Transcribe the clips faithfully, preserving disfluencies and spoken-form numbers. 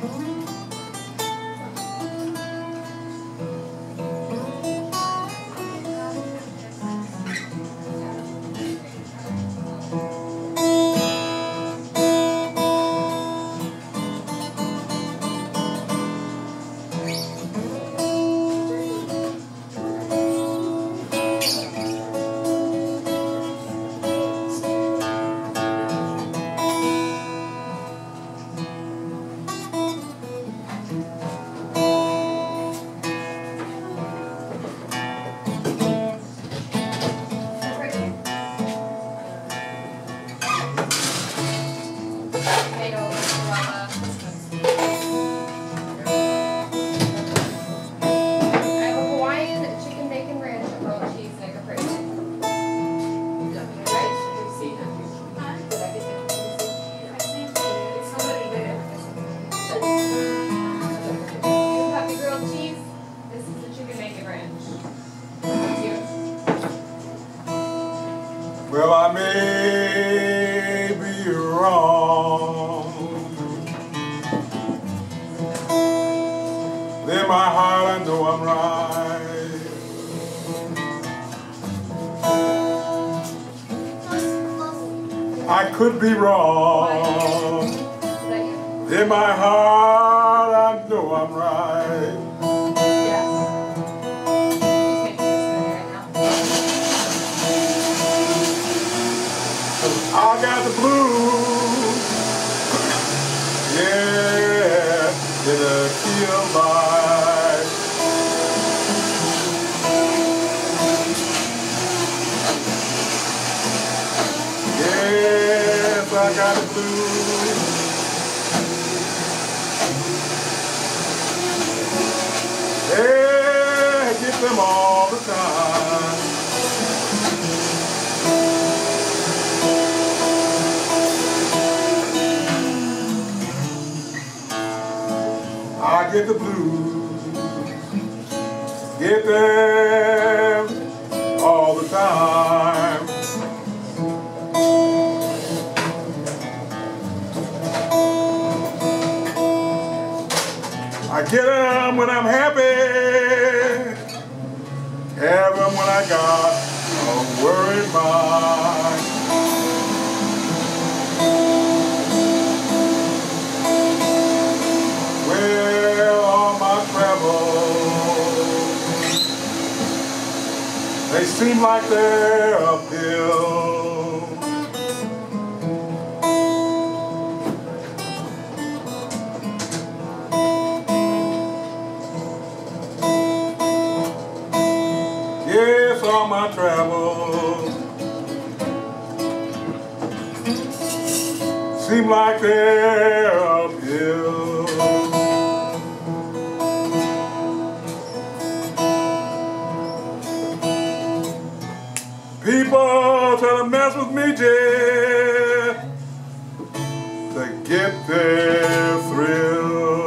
Well, I may be wrong. In my heart I know I'm right. I could be wrong. In my heart I know I'm right. I got the blues, yeah, in the key of life. Yes, I got the blues. Yeah, I get them all the time. I get the blues, get them all the time. I get them when I'm happy, have them when I got a worried mind. They seem like they're uphill. Yes, all my travels seem like they're uphill. People try to mess with me just to get their thrill.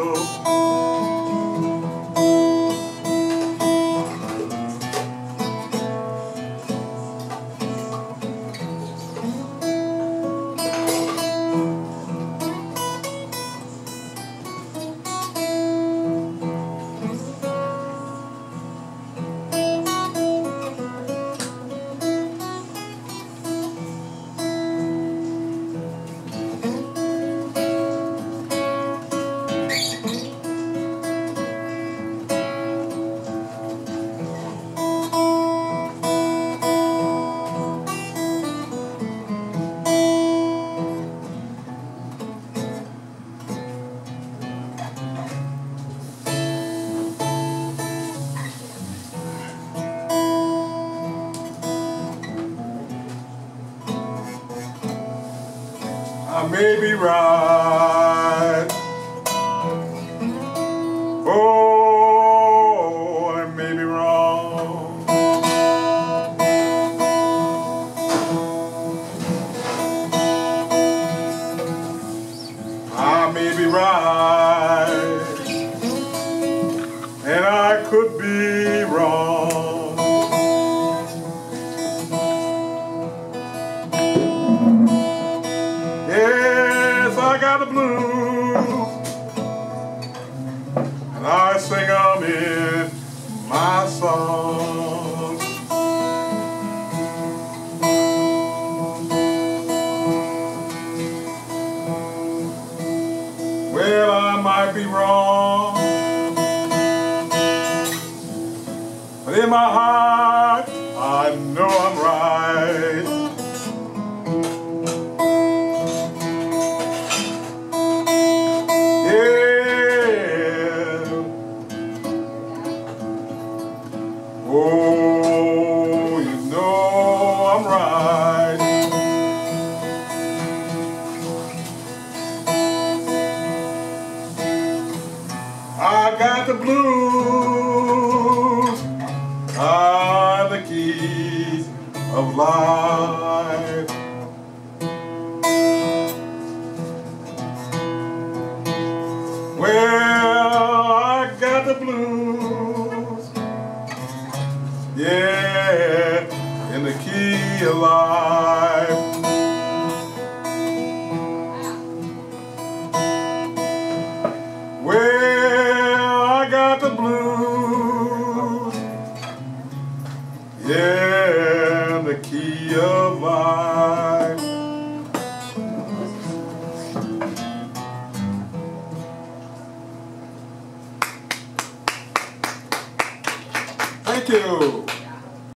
I may be right, oh, I may be wrong. I may be right, and I could be wrong. Yes, I got a I might be wrong, but in my heart I know I'm right. Yeah. Oh, you know I'm right. I got the blues, are the keys of life. Well, I got the blues, yeah, in the key of life. Well, I got the blues, yeah, the key of life. Thank you.